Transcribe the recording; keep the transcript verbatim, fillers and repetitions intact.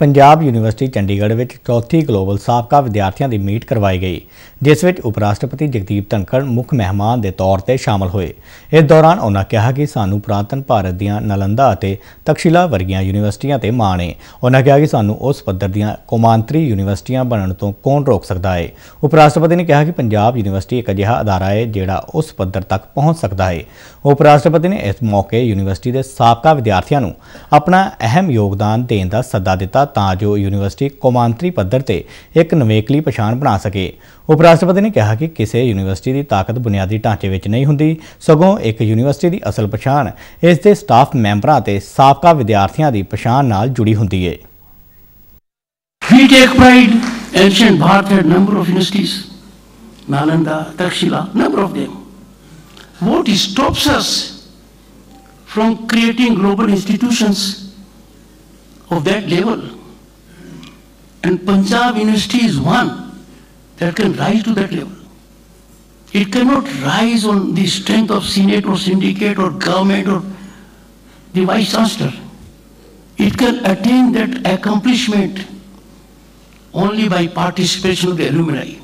Punjab university Chandigarh में चौथी global साबका विद्यार्थियों की मीट करवाई गई, जिस विच उप राष्ट्रपति जगदीप धनखड़ मुख मेहमान के तौर पर शामिल हुए। इस दौरान उन्होंने कहा कि सानू पुरातन भारत दीआं नालंदा अते तक्षशिला वर्गियां यूनिवर्सिटियां ते माण है। उन्होंने कहा कि सानू उस पद्धर दीआं कौमांतरी यूनिवर्सिटियां बनने तो कौन रोक सकता है। उप राष्ट्रपति ने कहा कि पंजाब यूनिवर्सिटी एक अजिहा अदारा है जिहड़ा उस पद्धर तक पहुँच सकता है। उप राष्ट्रपति ने इस मौके यूनिवर्सिटी के साबका विद्यार्थियों नूं अपना अहम योगदान देने का सद्दा दिता तां जो यूनिवर्सिटी कौमांतरी पद्धर ते एक नवेकली पछाण बना सके। उप राष्ट्रपति ने कहा कि किसी यूनिवर्सिटी की ताकत बुनियादी ढांचे विच नहीं हुंदी, सगों एक यूनिवर्सिटी की असल पछाण इसके स्टाफ मैंबरां ते साबका विद्यार्थियों की पछाण नाल जुड़ी हुंदी है। We take pride. Ancient Bharat had number of universities, Nalanda, Takshila, number of them. What stops us from creating global institutions of that level? And Punjab University is one that can rise to that level. It cannot rise on the strength of Senate or syndicate or government or the Vice Chancellor. It can attain that accomplishment only by participation of the alumni.